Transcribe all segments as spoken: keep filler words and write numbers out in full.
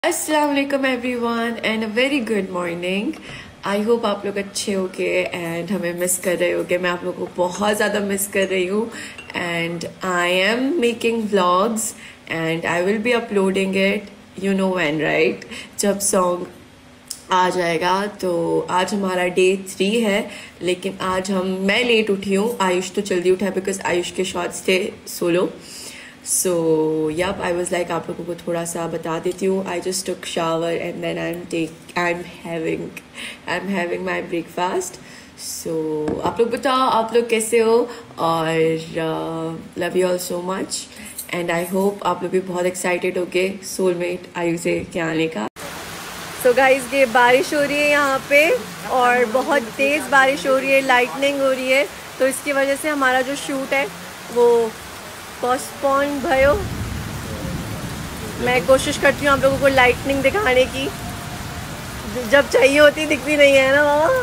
अस्सलाम वालेकुम everyone and a very good morning. I hope आप लोग अच्छे होगे एंड हमें मिस कर रहे होगे। मैं आप लोगों को बहुत ज़्यादा मिस कर रही हूँ and I am making vlogs and I will be uploading it you know when right, जब सॉन्ग आ जाएगा। तो आज हमारा डे थ्री है, लेकिन आज हम मैं लेट उठी हूँ। आयुष तो जल्दी उठा है बिकॉज आयुष के शॉट्स थे solo. So yup I was like आप लोगों को थोड़ा सा बता देती हूँ। I just took shower and then I am take I am having I am having my breakfast. So आप लोग बताओ आप लोग कैसे हो, और love you all so much and I hope आप लोग भी बहुत एक्साइटेड हो गए सोलमेट आयु से के आने का। सो so गाइज ये बारिश हो रही है यहाँ पे और बहुत तेज़ बारिश हो रही है, लाइटनिंग हो रही है, तो इसकी वजह से हमारा जो शूट है वो पोस्टपोन भयो। मैं कोशिश करती हूँ आप लोगों को लाइटनिंग दिखाने की, जब चाहिए होती दिखती नहीं है ना मामा।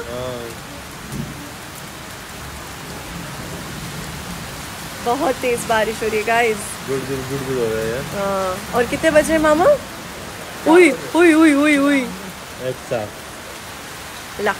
बहुत तेज बारिश हो रही है guys, good good good good हो रहा है यार। हाँ, और कितने बजे हैं मामा? उई उई उई उई उई अच्छा ला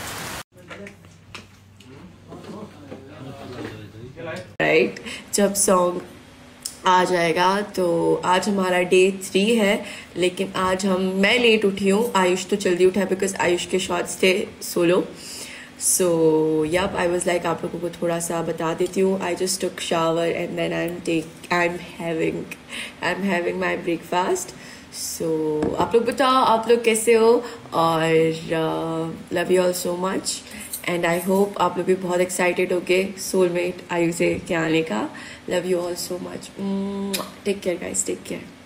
राइट, जब सॉन्ग आ जाएगा। तो आज हमारा डे थ्री है, लेकिन आज हम मैं लेट उठी हूँ। आयुष तो जल्दी उठा है बिकॉज आयुष के शॉट्स थे solo. So yup I was like आप लोगों को थोड़ा सा बता देती हूँ। I just took shower and then I am take I am having I am having my breakfast. So आप लोग बताओ आप लोग कैसे हो, और love you all so much and I hope आप लोग भी बहुत एक्साइटेड हो गए सोलमेट आयु से के आने का। Love you all so much, take care guys, take care.